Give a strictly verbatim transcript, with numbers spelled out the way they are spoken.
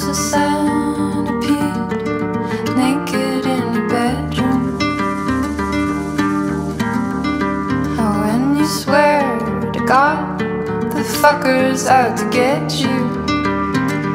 a centipede, naked in your bedroom. Oh, and you swear to God the fucker's out to get you.